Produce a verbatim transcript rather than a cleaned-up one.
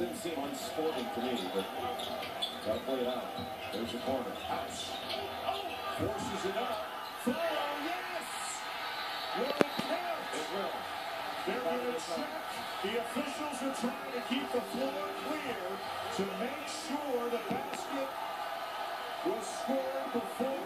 didn't seem unsporting to me, but gotta play it out. There's your corner. House. Forces it up. Flow, yes! Will it count? It will. They're going to check. The officials are trying to keep the floor clear to make sure the basket was scored before